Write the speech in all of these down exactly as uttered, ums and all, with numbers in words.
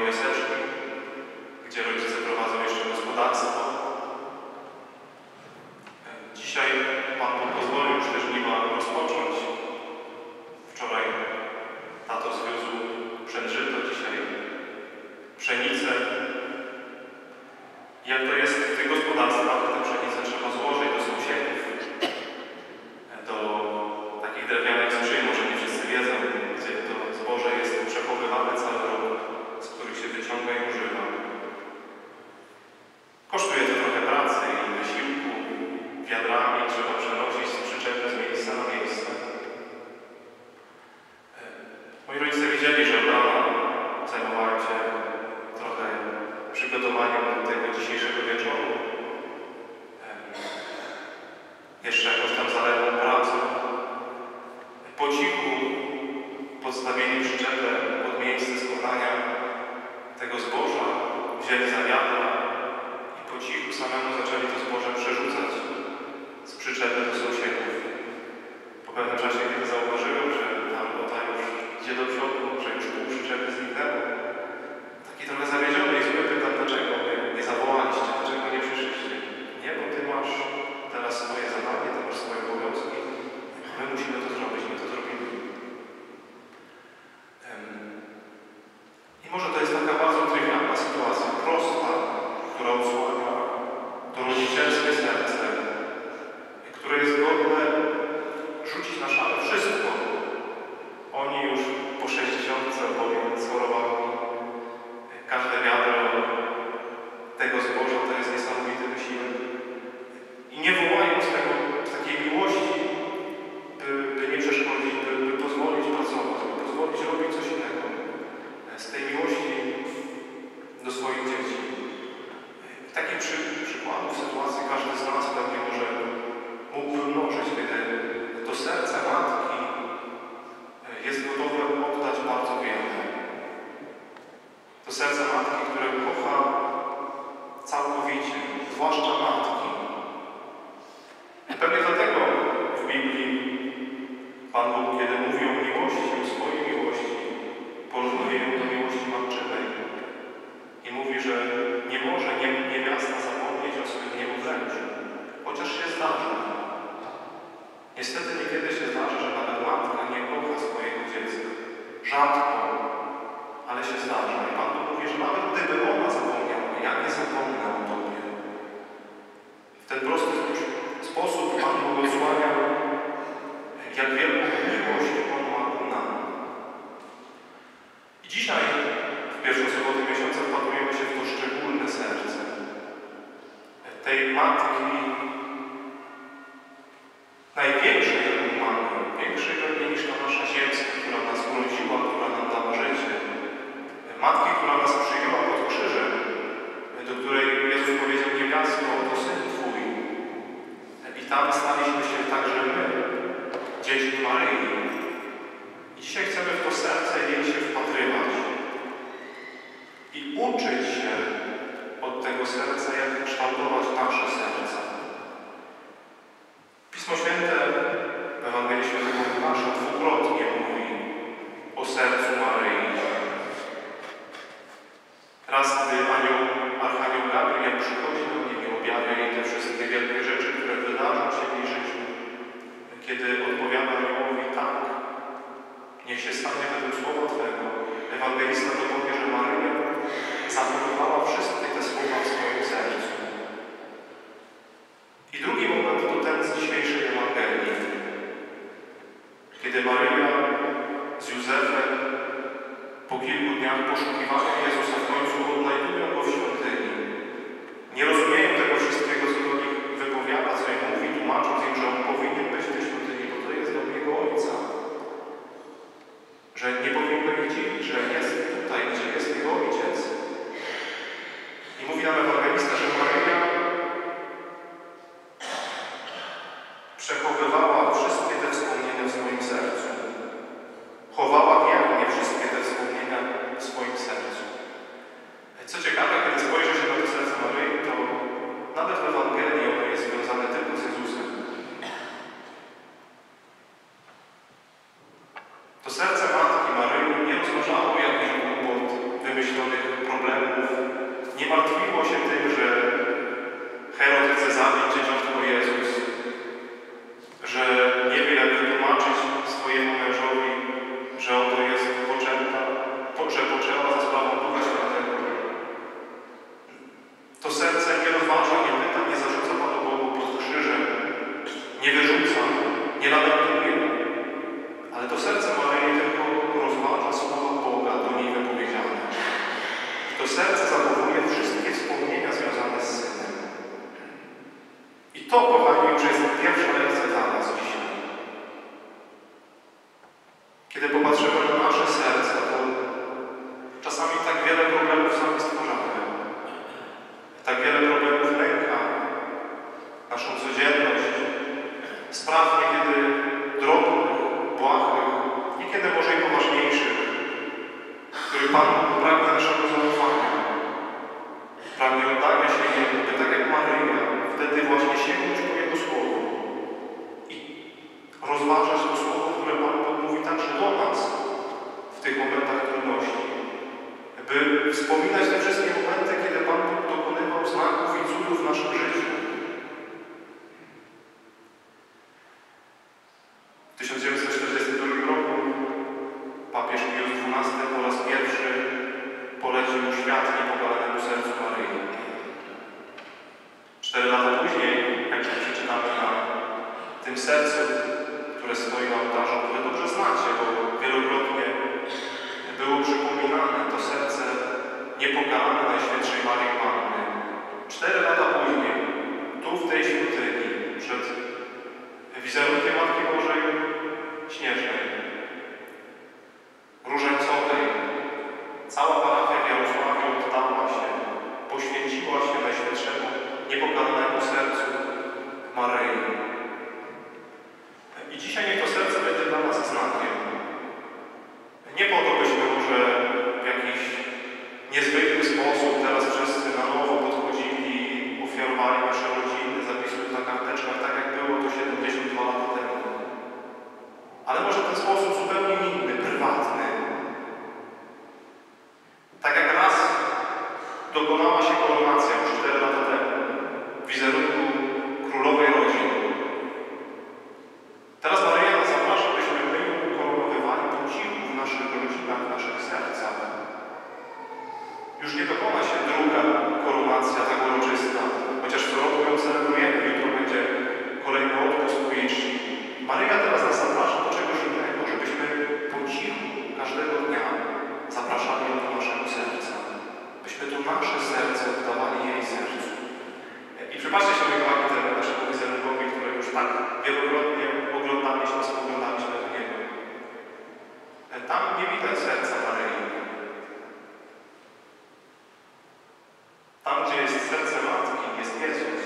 miseczki, gdzie rodzice prowadzą jeszcze gospodarstwo. Dzisiaj Pan Bóg pozwolił już też żniwa rozpocząć. Wczoraj tato zwiózł przężyto, dzisiaj pszenicę. Jak to jest w tych gospodarstwach, tę pszenicę trzeba złożyć do sąsiadów, do takich drewnianych skrzyń, może nie wszyscy wiedzą, gdzie to zboże jest przechowywane cały rok, z których się wyciąga i używa. Kosztuje to trochę pracy i wysiłku, wiadrami trzeba przenosić z przyczepy z miejsca na miejsce. Moi rodzice wiedzieli, że od rana zajmowałem się trochę przygotowaniem do tego dzisiejszego wieczoru. Jeszcze jakąś tam zaległą pracę. Po cichu podstawili przyczepę pod miejsce składania tego zboża, wzięli za wiadra i po cichu samemu zaczęli to zboże przerzucać z przyczepy do sąsiadów. Po pewnym czasie, kiedy zauważyłem, że ta robota już idzie do przodu, że już pół przyczepy zniknęło, taki trochę zawiedziony i zły pytam, dlaczego nie zawołaliście, dlaczego nie przyszliście? Nie, bo ty masz teraz swoje zadanie, ty masz swoje obowiązki, my musimy to zrobić, my to zrobimy. I może to jest taka bardzo trywialna sytuacja, prosta, która odsłania to rodzicielskie serce, które jest godne rzucić na szale wszystko. Oni już po sześćdziesiątce bowiem z chorobami. Każde wiadro tego zboża to jest niesamowity wysiłek. I nie wołają z tego, z takiej miłości, by, by nie przeszkodzić, by, by pozwolić pracować, by pozwolić robić coś innego. Z tej miłości do swoich dzieci. Takich przy, przykładów, sytuacji każdy z nas pewnie może mógłby mnożyć, kiedy to serce matki jest gotowe oddać bardzo wiele. To serce matki, które kocha całkowicie, zwłaszcza matki. Pewnie dlatego w Biblii Pan Bóg, kiedy mówi o miłości, o swojej miłości, porównuje ją do miłości matczynej. I mówi, że nie może niewiasta zapomnieć o swym niemowlęciu, chociaż się zdarza. Niestety niekiedy się zdarza, że nawet matka nie kocha swojego dziecka. Rzadko, ale się zdarza. I Pan Bóg mówi, że nawet gdyby ona zapomniała, ja nie zapomnę o Tobie. W ten prosty sposób Pan Bóg odsłania, jak wielką miłość On ma ku nam. I dzisiaj, w pierwszą sobotę miesiąca, wpatrujemy się w to szczególne serce tej matki, największej, jaką mamy, większej pewnie niż ta nasza ziemska, która nas urodziła, która nam dała życie. Matki, która nas przyjęła pod krzyżem, do której Jezus powiedział: niewiasto, to Syn Twój. I tam staliśmy się także my, dziećmi Maryi. I dzisiaj chcemy w to serce jej się wpatrywać i uczyć się od tego serca, jak kształtować nasze serce. Pismo Święte w Ewangelii Świętego Łukasza dwukrotnie mówi o sercu Maryi. Raz, gdy anioł, archanioł Gabriel przychodzi do niej i objawia jej te wszystkie wielkie rzeczy, które wydarzą się w jej życiu. Kiedy odpowiada aniołowi: tak, niech się stanie według słowa Twego, ewangelista to powie, że Maryja zachowywała wszystkie te słowa w swoim sercu. I drugi moment to ten z dzisiejszej Ewangelii, kiedy Maryja z Józefem po kilku dniach poszukiwania Jezusa w końcu odnajdują Go w świątyni. Nie rozumieją tego wszystkiego, co do nich wypowiada, co im mówi, tłumacząc im, że On powinien być w tej świątyni, bo to jest dom Jego Ojca. Że nie powinno ich dziwić, że jest tutaj, gdzie jest Jego Ojciec. I mówi nam ewangelista, że Maryja przechowywała wszystkie te wspomnienia w swoim sercu. Chowała wiernie wszystkie te wspomnienia w swoim sercu. Co ciekawe, kiedy spojrzy się na to serce Maryi, to nawet w Ewangelii ono jest związane tylko z Jezusem. To serce matki Maryi nie rozważało jakichś głupot wymyślonych który Pan Bóg pragnie naszego zaufania. Pragnie oddania się Jemu, by tak jak Maryja, wtedy właśnie sięgnąć po Jego Słowo i rozważać to Słowo, które Pan Bóg mówi także do nas w tych momentach trudności. By wspominać te wszystkie momenty, kiedy Pan Bóg dokonywał znaków i cudów w naszym życiu. W tysiąc dziewięćset czterdziestym drugim roku papież Pius dwunasty po raz pierwszy polecił świat niepokalanemu sercu Maryi. Cztery lata później, jak przeczytamy na tym sercu, które stoi na ołtarzu, które dobrze znacie, bo wielokrotnie było przypominane to serce niepokalane Najświętszej Maryi Panny. Cztery lata później, tu w tej świątyni, przed wizerunkiem Matki Bożej Śnieżnej, różańcowej, cała parafia w Jarosławiu oddała się, poświęciła się Najświętszemu niepokalanemu sercu Maryi. I dzisiaj niech to serce będzie dla nas znakiem. Nie po to, byśmy może w jakiś niezwykły sposób teraz wszyscy na nowo podchodzili, ofiarowali nasze rodziny, zapisując na karteczkach, tak jak było to siedemdziesiąt dwa lata temu. Ale może ten sposób zupełnie inny, prywatny. Tak jak raz dokonała się koronacja już cztery lata temu w wizerunku królowej rodzin. Teraz Maryja nas zaprasza, byśmy my ją ukoronowywali po cichu w naszych rodzinach, w naszych sercach. Już nie dokona się druga koronacja tak uroczysta, chociaż co roku ją celebrujemy, jutro będzie kolejny odpust u jej czci. Maryja teraz nas zaprasza do czegoś innego, żebyśmy po cichu każdego dnia zapraszali ją do naszego serca. Byśmy to nasze serce oddawali jej sercu. I przypatrzcie się, moi kochani, temu naszemu wizerunkowi, który już tak wielokrotnie oglądaliśmy, spoglądaliśmy do niego. Tam nie widać serca Maryi. Tam, gdzie jest serce Matki, jest Jezus.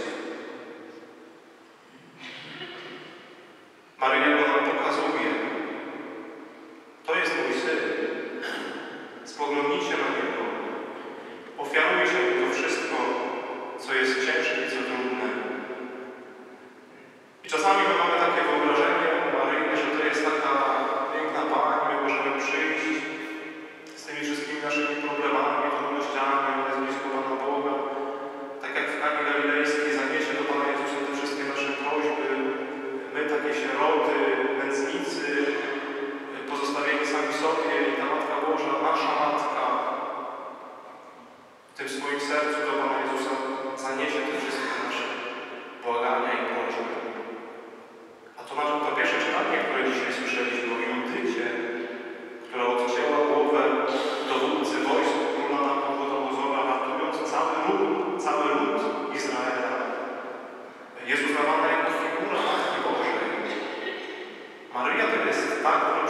Maryja go nam pokazuje. To jest mój syn. Spoglądnijcie na niego. Ofiarujcie mu to wszystko, co jest ciężkie i co trudne. I czasami my mamy takie wyobrażenie o Maryi, że to jest taka piękna Pani, my możemy przyjść z tymi wszystkimi naszymi problemami, trudnościami, ona jest blisko Pana Boga. Tak jak w Kanie Galilejskiej zaniesie do Pana Jezusa te wszystkie nasze prośby. My takie sieroty, nędznicy, pozostawieni sami sobie i ta Matka Boża, nasza Matka, w tym swoim sercu do Pana Jezusa zaniesie te wszystkie nasze błagania i prośby. A to na to pierwsze czytanie, które dzisiaj słyszeliśmy o Judycie, która odcięła głowę dowódcy wojsk króla Nabuchodonozora, ratując cały lud, cały lud Izraela. Jest uznawana jako figura Matki Bożej. Maryja to jest ta, która